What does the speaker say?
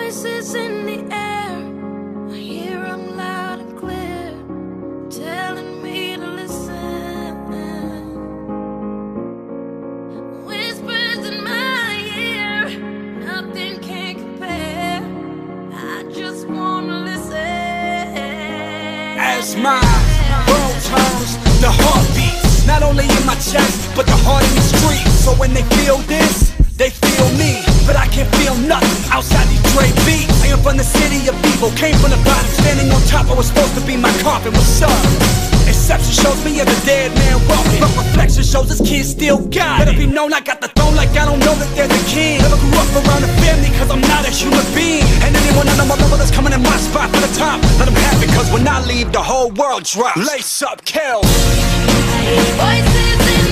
voices in the air, I hear them loud and clear, telling me to listen. Whispers in my ear, nothing can compare. I just wanna listen. As my world turns, the heart beats, not only in my chest, but the heart in the street. So when they feel this, they feel me, but I can't feel nothing outside these Dre beats. I am from the city of evil, came from the bottom, standing on top. I was supposed to be my coffin. What's up? Exception shows me as a dead man walking, but reflection shows this kid still got it. Let it be known I got the throne like I don't know that there's a king. Never grew up around a family cause I'm not a human being. And anyone on my level that's coming in my spot for the top, let them have it cause when I leave the whole world drops. Lace up, kill. Voices in